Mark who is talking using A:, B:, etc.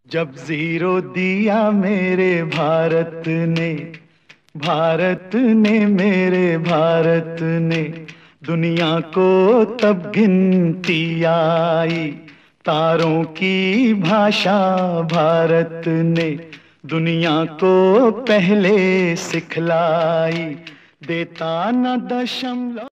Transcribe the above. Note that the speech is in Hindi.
A: जब जीरो दिया मेरे भारत ने मेरे भारत ने दुनिया को तब गिनती आई। तारों की भाषा भारत ने दुनिया को पहले सिखलाई। देता न दशमलव